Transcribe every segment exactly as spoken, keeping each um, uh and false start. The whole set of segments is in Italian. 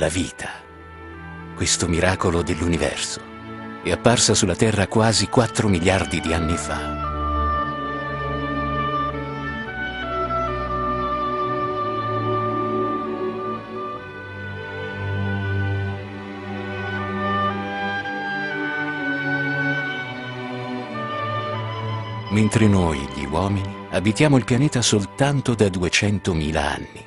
la vita, questo miracolo dell'universo, è apparsa sulla Terra quasi quattro miliardi di anni fa. Mentre noi, gli uomini, abitiamo il pianeta soltanto da duecentomila anni.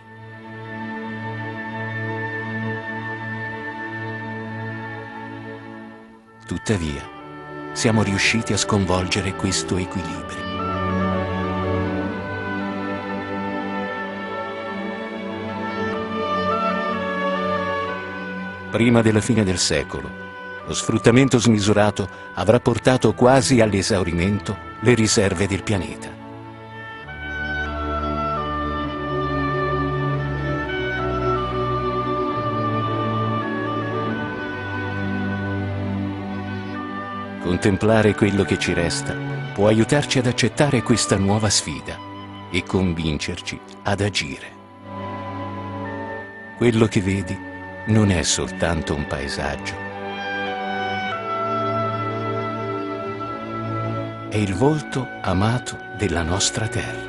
Tuttavia, siamo riusciti a sconvolgere questo equilibrio. Prima della fine del secolo, lo sfruttamento smisurato avrà portato quasi all'esaurimento le riserve del pianeta. Contemplare quello che ci resta può aiutarci ad accettare questa nuova sfida e convincerci ad agire. Quello che vedi non è soltanto un paesaggio, è il volto amato della nostra terra.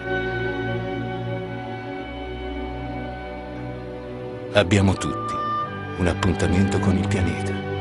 Abbiamo tutti un appuntamento con il pianeta.